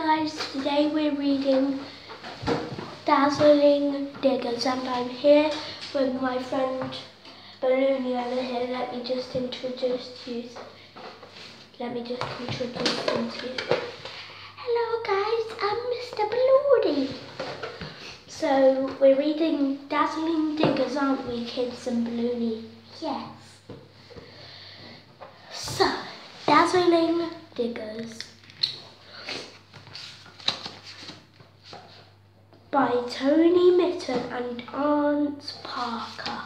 guys, today we're reading Dazzling Diggers and I'm here with my friend Balloony over here. Let me just introduce him to you. Hello guys, I'm Mr. Balloony. So we're reading Dazzling Diggers, aren't we, kids and Balloony? Yes. So, Dazzling Diggers by Tony Mitton and Aunt Parker.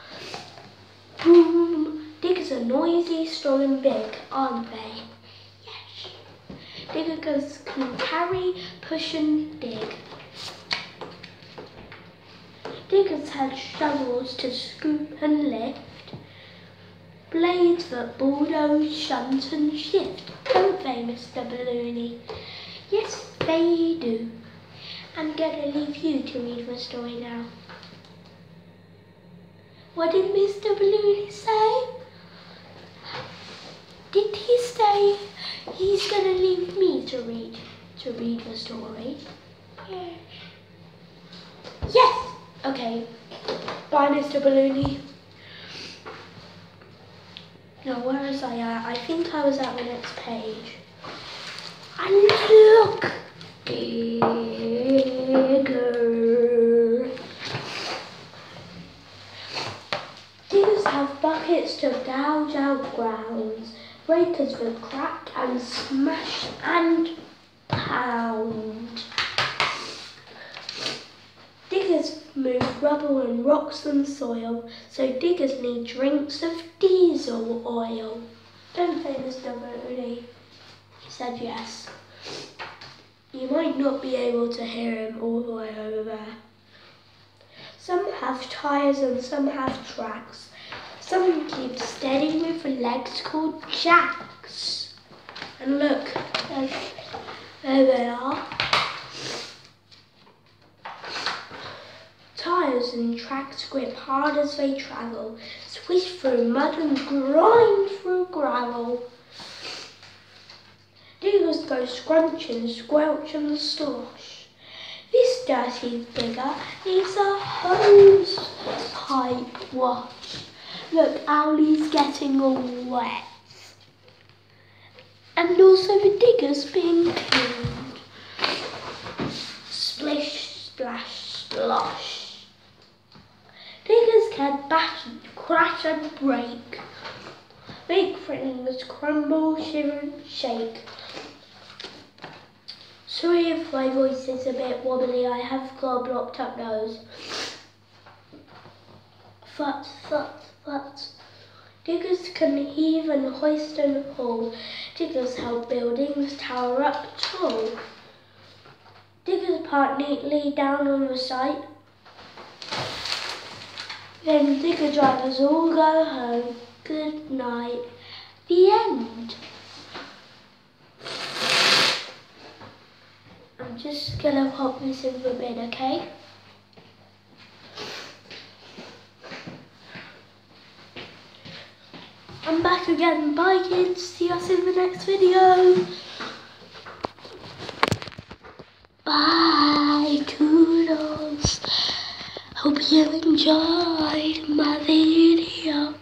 Boom! Diggers are noisy, strong and big, aren't they? Yes. Diggers can carry, push and dig. Diggers had shovels to scoop and lift, blades that bulldoze, shunt and shift, don't they, Mr. Balloony? Yes, they do. I'm going to leave you to read the story now. What did Mr. Balloony say? Did he say he's going to leave me to read the story? Yes. Yes! Okay. Bye, Mr. Balloony. Now, where was I at? I think I was at the next page. And look! Digger. Diggers have buckets to gouge out grounds, breakers that crack and smash and pound. Diggers move rubble and rocks and soil, so diggers need drinks of diesel oil. Don't they, Mr. Balloony? He said yes. You might not be able to hear him all the way over there. Some have tyres and some have tracks. Some keep steady with legs called jacks. And look, there they are. Tyres and tracks grip hard as they travel, swish through mud and grind through gravel. Diggers go scrunch and squelch and slosh. This dirty digger needs a hose pipe wash. Look, Owlie's getting all wet. And also the digger's being cleaned. Splish, splash, slosh. Diggers can bash and crash and break. Make things crumble, shiver and shake. Sorry if my voice is a bit wobbly, I have got a blocked up nose. Thut, thut, thut. Diggers can heave and hoist and haul. Diggers help buildings tower up tall. Diggers part neatly down on the site. Then digger drivers all go home. Good night. The end. I'm just gonna pop this in the bin, okay? I'm back again. Bye kids. See us in the next video. Bye. Toodles. Hope you enjoyed my video.